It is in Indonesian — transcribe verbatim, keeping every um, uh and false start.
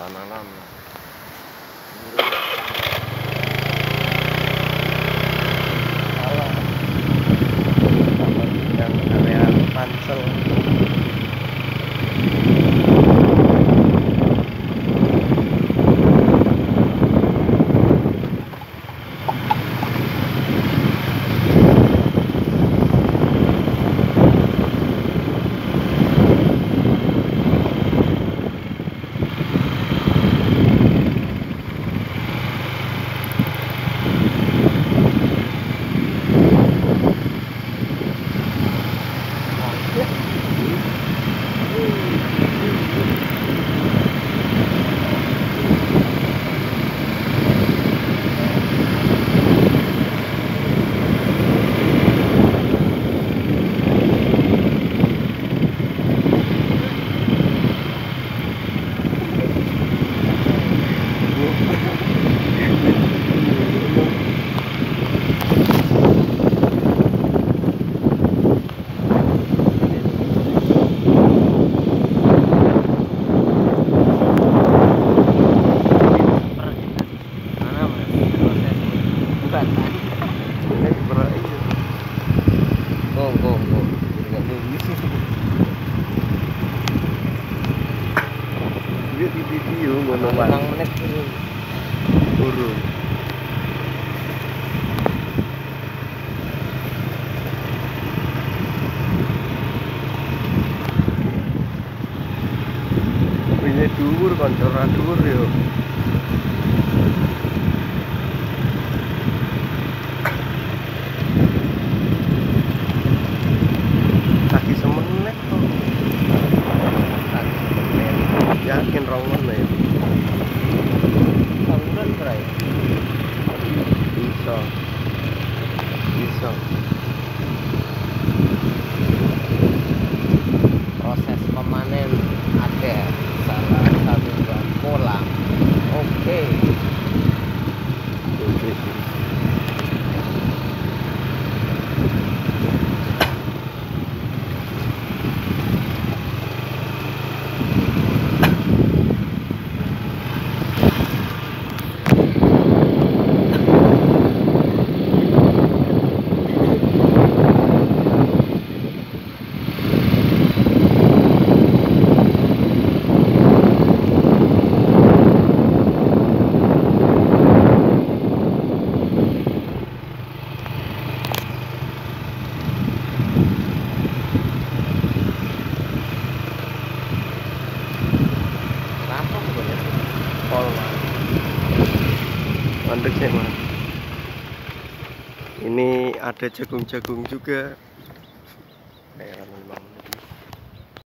alam-alam. Alam yang area Pansel. Gong gong gong, nggak nunggu. Dia di video ngono Menang menit dulu. turun. Ini dhuwur kan ora dhuwur yo. Kaki semenit kok. Kaki semenit. Yakin rong menit. Tahunan berai. Bisa. Bisa. Proses memanen ada salah satu buah kolam. Oke. Oke. Kenapa sebenarnya? Pol Mas. Mandek sih mas. Ini ada jagung-jagung juga. Kayak lima menit.